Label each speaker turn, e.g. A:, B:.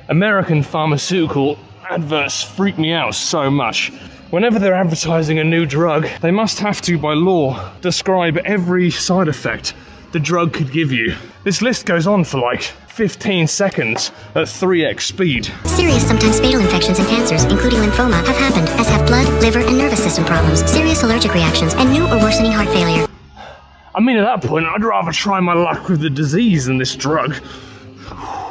A: American pharmaceutical adverts freak me out so much. Whenever they're advertising a new drug, they must have to, by law, describe every side effect the drug could give you. This list goes on for like 15 seconds at 3x speed.
B: Serious, sometimes fatal infections and cancers, including lymphoma, have happened, as have blood, liver, and nervous system problems, serious allergic reactions, and new or worsening heart failure.
A: I mean, at that point, I'd rather try my luck with the disease than this drug.